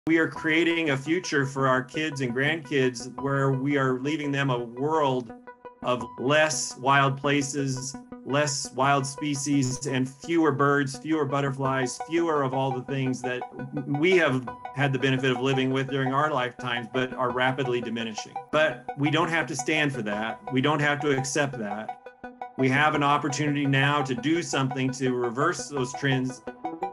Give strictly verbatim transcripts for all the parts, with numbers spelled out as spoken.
We are creating a future for our kids and grandkids where we are leaving them a world of less wild places, less wild species, and fewer birds, fewer butterflies, fewer of all the things that we have had the benefit of living with during our lifetimes, but are rapidly diminishing. But we don't have to stand for that. We don't have to accept that. We have an opportunity now to do something to reverse those trends.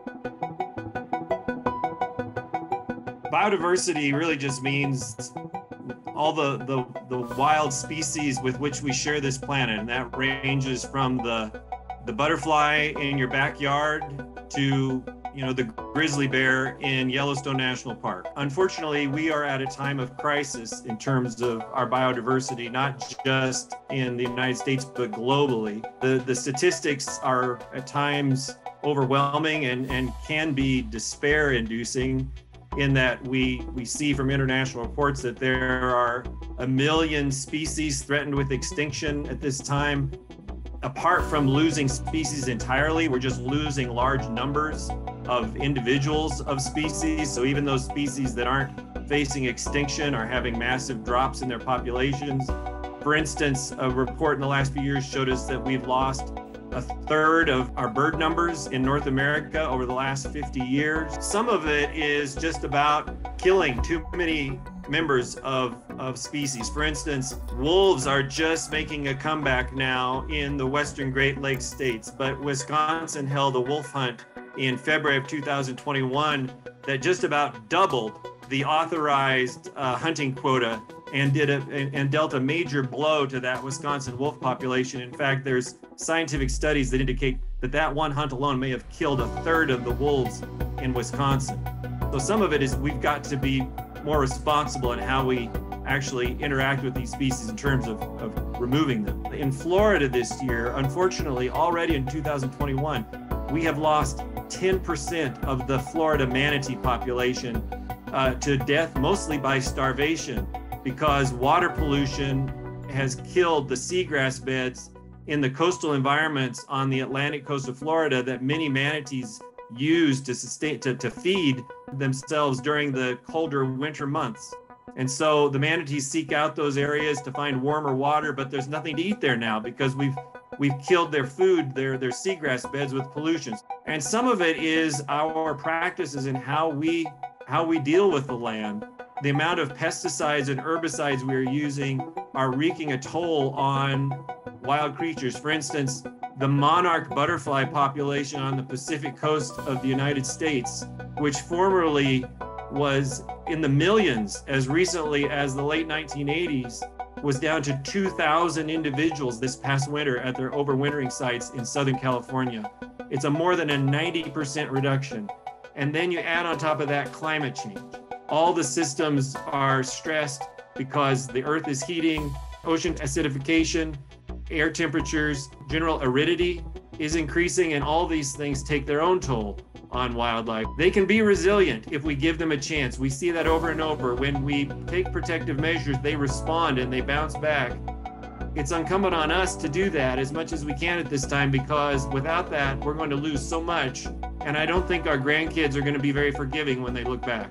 Biodiversity really just means all the, the, the wild species with which we share this planet. And that ranges from the, the butterfly in your backyard to, you know, the grizzly bear in Yellowstone National Park. Unfortunately, we are at a time of crisis in terms of our biodiversity, not just in the United States, but globally. The, the statistics are at times overwhelming and, and can be despair-inducing, in that we, we see from international reports that there are a million species threatened with extinction at this time. Apart from losing species entirely, we're just losing large numbers of individuals of species. So even those species that aren't facing extinction are having massive drops in their populations. For instance, a report in the last few years showed us that we've lost a third of our bird numbers in North America over the last fifty years. Some of it is just about killing too many members of, of species. For instance, wolves are just making a comeback now in the western Great Lakes states, but Wisconsin held a wolf hunt in February of two thousand twenty-one that just about doubled the authorized uh, hunting quota and did a, and, and dealt a major blow to that Wisconsin wolf population. In fact, there's scientific studies that indicate that that one hunt alone may have killed a third of the wolves in Wisconsin. So some of it is we've got to be more responsible in how we actually interact with these species in terms of, of removing them. In Florida this year, unfortunately, already in two thousand twenty-one, we have lost ten percent of the Florida manatee population uh, to death, mostly by starvation, because water pollution has killed the seagrass beds in the coastal environments on the Atlantic coast of Florida that many manatees use to sustain, to, to feed themselves during the colder winter months. And so the manatees seek out those areas to find warmer water, but there's nothing to eat there now because we've we've killed their food, their, their seagrass beds with pollutions. And some of it is our practices in how we how we deal with the land. The amount of pesticides and herbicides we are using are wreaking a toll on wild creatures. For instance, the monarch butterfly population on the Pacific coast of the United States, which formerly was in the millions as recently as the late nineteen eighties, was down to two thousand individuals this past winter at their overwintering sites in Southern California. It's a more than a ninety percent reduction. And then you add on top of that climate change. All the systems are stressed because the earth is heating, ocean acidification, air temperatures, general aridity is increasing, and all these things take their own toll on wildlife. They can be resilient if we give them a chance. We see that over and over. When we take protective measures, they respond and they bounce back. It's incumbent on us to do that as much as we can at this time, because without that, we're going to lose so much. And I don't think our grandkids are going to be very forgiving when they look back.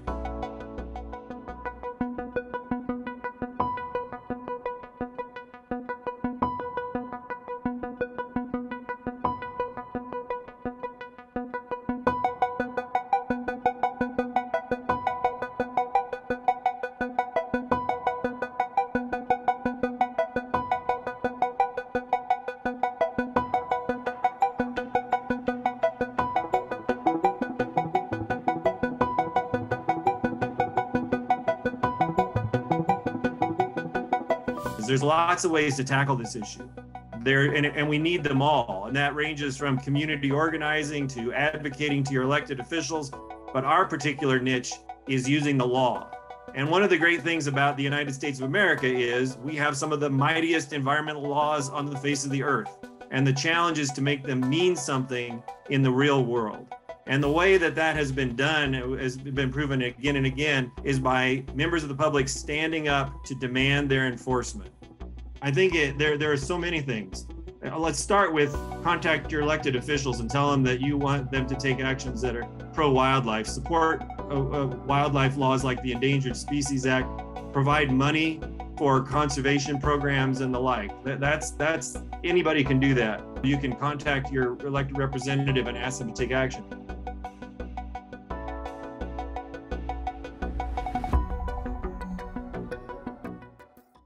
There's lots of ways to tackle this issue. There, and, and we need them all. And that ranges from community organizing to advocating to your elected officials. But our particular niche is using the law. And one of the great things about the United States of America is we have some of the mightiest environmental laws on the face of the earth. And the challenge is to make them mean something in the real world. And the way that that has been done, has been proven again and again, is by members of the public standing up to demand their enforcement. I think it, there, there are so many things. Let's start with contact your elected officials and tell them that you want them to take actions that are pro-wildlife. Support uh, uh, wildlife laws like the Endangered Species Act provide money for conservation programs and the like. That, that's, that's, anybody can do that. You can contact your elected representative and ask them to take action.